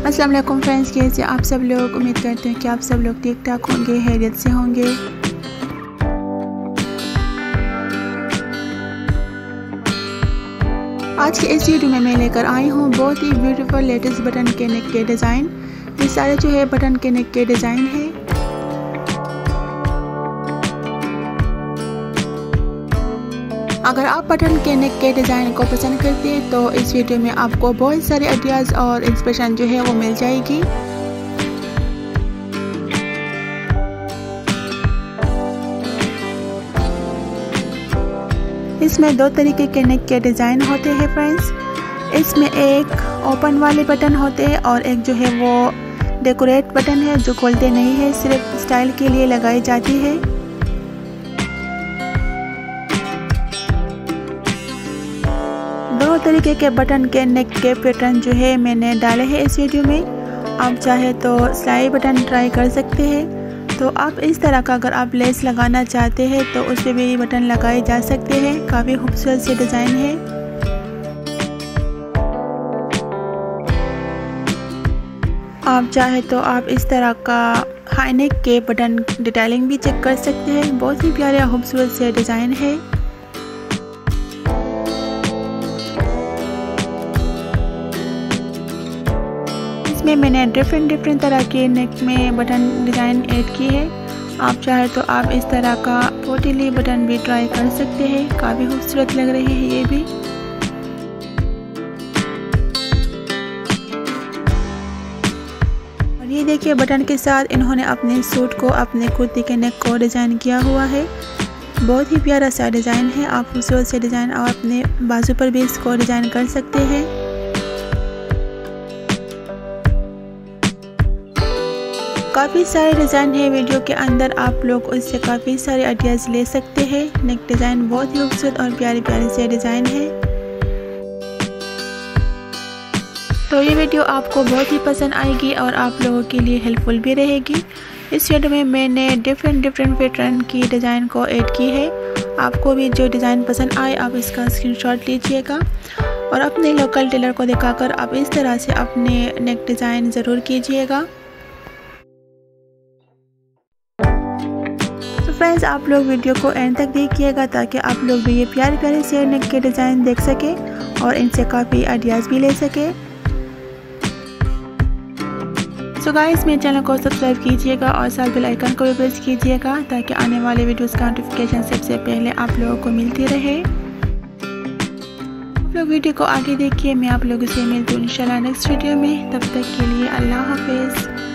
अस्सलाम वालेकुम फ्रेंड्स, कैसे आप सब लोग। उम्मीद करते हैं कि आप सब लोग ठीक ठाक होंगे, खैरियत से होंगे। आज के इस वीडियो में मैं लेकर आई हूँ बहुत ही ब्यूटीफुल लेटेस्ट बटन के नेक के डिज़ाइन। ये सारे जो है बटन के नेक के डिज़ाइन है। अगर आप बटन के नेक के डिज़ाइन को पसंद करते हैं तो इस वीडियो में आपको बहुत सारे आइडियाज़ और इंस्पिरेशन जो है वो मिल जाएगी। इसमें दो तरीके के नेक के डिज़ाइन होते हैं फ्रेंड्स। इसमें एक ओपन वाले बटन होते हैं और एक जो है वो डेकोरेट बटन है जो खोलते नहीं है, सिर्फ स्टाइल के लिए लगाई जाती है। दोनों तरीके के बटन के नेक के पैटर्न जो है मैंने डाले हैं इस वीडियो में। आप चाहे तो सिलाई बटन ट्राई कर सकते हैं। तो आप इस तरह का अगर आप लेस लगाना चाहते हैं तो उस पर भी बटन लगाए जा सकते हैं। काफ़ी खूबसूरत से डिज़ाइन है। आप चाहे तो आप इस तरह का हाई नेक के बटन डिटेलिंग भी चेक कर सकते हैं। बहुत ही प्यारे खूबसूरत से डिज़ाइन है। इसमें मैंने डिफरेंट तरह के नेक में बटन डिज़ाइन ऐड की है। आप चाहे तो आप इस तरह का पोटली बटन भी ट्राई कर सकते हैं। काफ़ी खूबसूरत लग रहे हैं ये भी। और ये देखिए बटन के साथ इन्होंने अपने सूट को, अपने कुर्ती के नेक को डिज़ाइन किया हुआ है। बहुत ही प्यारा सा डिज़ाइन है। आप खूबसूरत से डिज़ाइन और अपने बाजू पर भी इसको डिज़ाइन कर सकते हैं। काफ़ी सारे डिज़ाइन है वीडियो के अंदर, आप लोग उससे काफ़ी सारे आइडियाज़ ले सकते हैं। नेक डिज़ाइन बहुत ही खूबसूरत और प्यारे प्यारे से डिज़ाइन है। तो ये वीडियो आपको बहुत ही पसंद आएगी और आप लोगों के लिए हेल्पफुल भी रहेगी। इस वीडियो में मैंने डिफरेंट पैटर्न की डिज़ाइन को ऐड की है। आपको भी जो डिज़ाइन पसंद आए आप इसका स्क्रीनशॉट लीजिएगा और अपने लोकल टेलर को दिखाकर आप इस तरह से अपने नेक डिज़ाइन ज़रूर कीजिएगा। फ्रेंड्स, आप लोग वीडियो को एंड तक देखिएगा ताकि आप लोग भी ये प्यारे प्यारे से नेक के डिज़ाइन देख सके और इनसे काफ़ी आइडियाज़ भी ले सके। सो गाइस, मेरे चैनल को सब्सक्राइब कीजिएगा और साथ बेल आइकन को भी प्रेस कीजिएगा ताकि आने वाले वीडियोस का नोटिफिकेशन सबसे पहले आप लोगों को मिलती रहे। आप लोग वीडियो को आगे देखिए। मैं आप लोगों से मिलती हूँ इंशाल्लाह नेक्स्ट वीडियो में। तब तक के लिए अल्लाह हाफिज़।